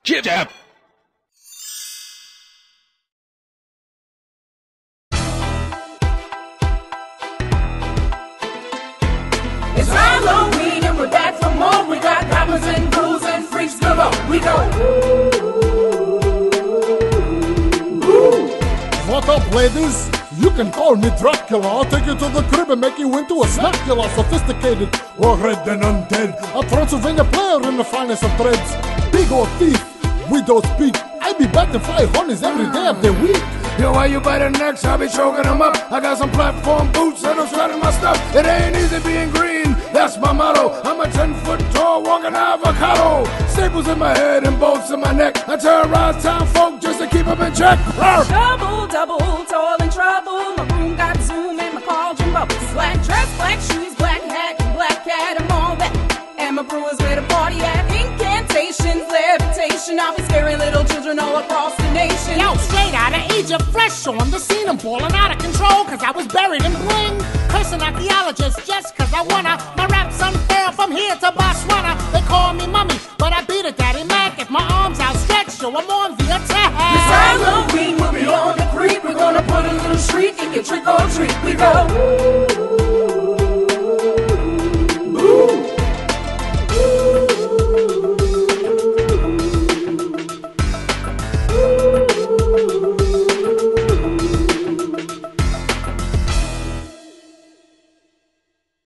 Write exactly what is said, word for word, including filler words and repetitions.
Jib jab. It's Halloween and we're back for more. We got goblins and ghouls and freaks galore. We go. What up, ladies? You can call me Dracula. I'll take you to the crib and make you into a snackula. Sophisticated or red and undead. A Transylvania player in the finest of threads. Big old thief, we don't speak. I be batting five hundreds every day of the week. Yo, why you biting necks? I be choking them up. I got some platform boots and I'm shredding my stuff. It ain't easy being green, that's my motto. I'm a ten foot tall walking avocado. Staples in my head and bolts in my neck. I terrorize town folk just to keep them in check. Rawr. Double, double, toil and trouble. My room got zoom and my cauldron bubbles. Black dress, black shoes, black hat, and black cat, I'm all that. And my brewers where the party at. Incantations, levitation. I'll be scaring little children all across the nation. Yo, straight out of Egypt, fresh on the scene. I'm falling out of control cause I was buried in bling. Cursing archaeologists just cause I wanna. My rap's unfair from here to Botswana. They call me mummy, but I beat a daddy Mac. If my arms outstretched, yo, I'm on the attack. This Halloween, we'll be on the creek. We're gonna put a little streak. You can trick or treat. We go.